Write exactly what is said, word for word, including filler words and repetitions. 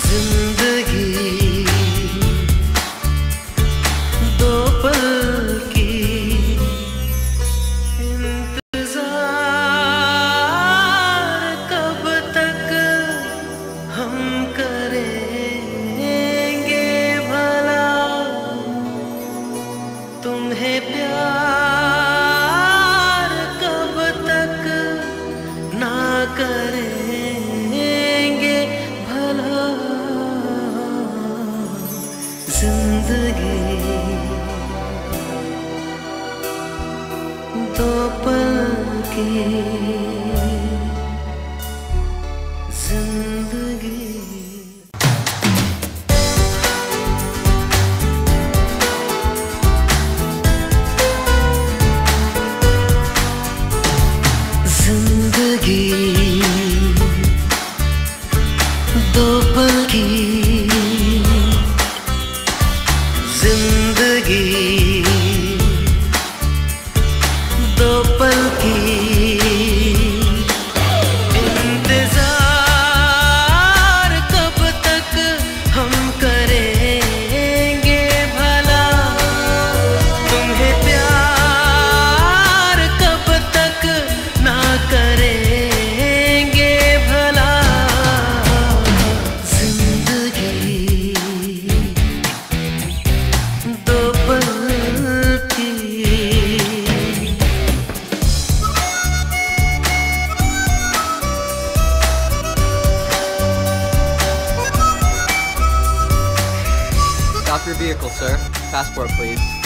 जिंदगी दो पल की इंतजार कब तक हम करेंगे भला तुम्हें प्यार कब तक ना करेंगे भला जिंदगी दो पल की जिंदगी। जिंदगी दो पल की जिंदगी दो पल की इंतजार कब तक हम करेंगे भला तुम्हें प्यार कब तक ना करेंगे भला जिंदगी दो पल की। Stop your vehicle, sir. Passport, please.